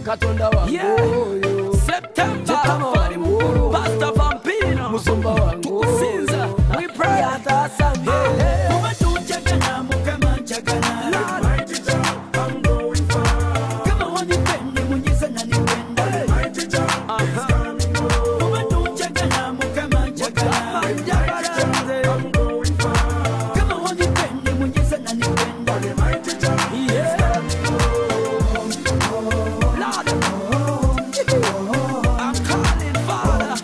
Katonda wangu September Fali mukuru Pastor VampiNO Musumba wangu tukusinza We pray Yata asante Mumatu njagala MuKaMa AnJAgaLa Mighty job I'm going far Kama wanipende Mwenyezi ananipenda Mighty job is coming home Mumatu njagala MuKaMa AnJAgaLa I'm going far Kama wanipende Mwenyezi ananipenda Mighty job is coming home Lord I'm calling Father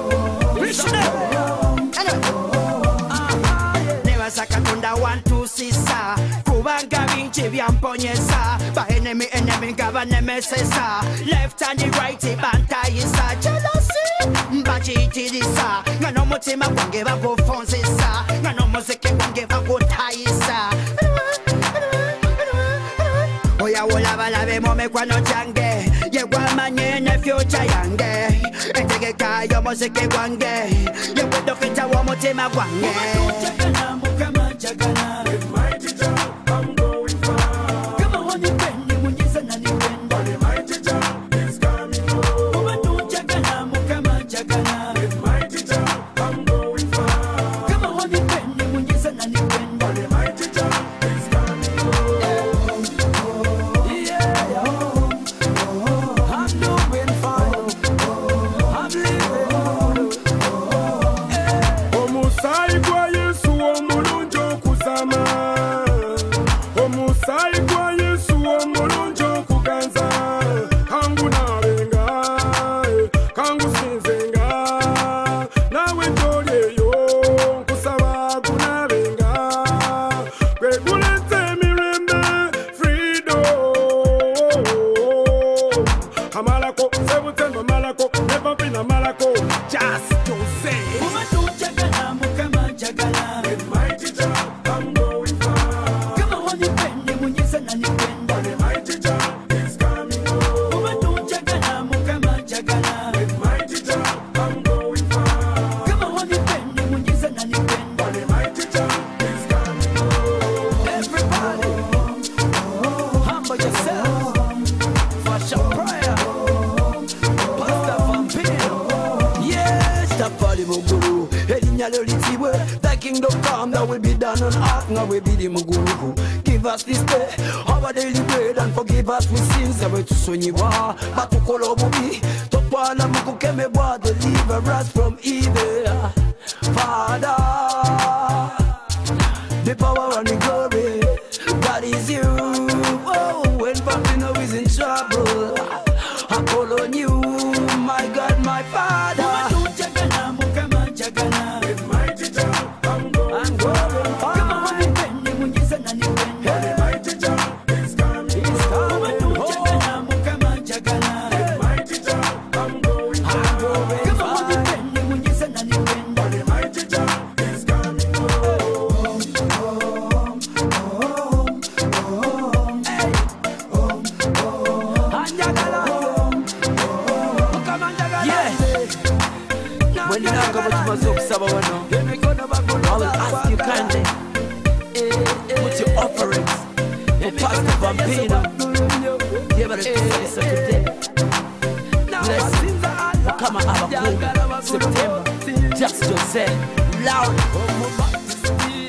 Never sakatunda 1 2 sisa Kubanga binchi byamponyesa Bahenemi enemi ngabanemesesa Left and the right bantayisa Jealousy mbachitirisa Ngano mutima gwange bagufonzesa Ngano muziki gwange bagutayisa Oya ulabalabe momekwano jange Yegwamanye ne future yange Entegeka yo muziki gwange Yegudokita wo mutima gwange MuKaMa AnJAgaLa Mighty job I'm going far Kama wanipende Mwenyezi ananipenda Mighty job is coming home Mumatu njagala MuKaMa AnJAgaLa Mighty job I'm going far Kama wanipende Mwenyezi ananipenda Mighty job is coming home I'm doing fine I'm living Omusai kwa Yesu omulungi okuzama Omusai kwa Yesu omulungi okuganza Kangu nabenga Kangu sinzenga Nawe njoli eyo Nkusaba gunabenga Gwegulete mirembe Freedom Amalako, SEpTEMBER malako Never been a malako Just to say Mumatu njagala MuKaMa AnJAgaLa Mighty job, I'm going far. Kama wanipende Mwenyezi ananipenda Mighty job is coming home. Mumatu njagala MuKaMa AnJAgaLa Mighty job, I'm going far. Kama wanipende Mwenyezi ananipenda Mighty job is coming home. Everybody humble yourself Flash a prayer Pastor VampiNO Yes, Tafali Muguru Elinya lolitibwe Thy kingdom come that will be done on earth Now we be the Muguru Give us this day our daily bread And forgive us we sins Ewe tusonyiwa Batukolo bubi Topala mukukemebwa Deliver us from evil Father The power and the glory God is you Oh, when VampiNO is in trouble I call on you My God, my Father Mumatu njagala MuKaMa AnJAgaLa Mighty job, I'm going far. Kama wanipende Mwenyezi ananipenda Mighty job is coming home. Mumatu njagala MuKaMa AnJAgaLa Mighty job, I'm going far. Kama wanipende Mwenyezi ananipenda Mighty job is coming home. AnJAgaLa MuKaMa AnJAgaLa When you knock over to my soap, Sabawano I will ask you kindly Put your offerings for Pastor VampiNO Give it a taste today Bless MuKaMA AnJAgaLa SEpTEMBER Just to say loud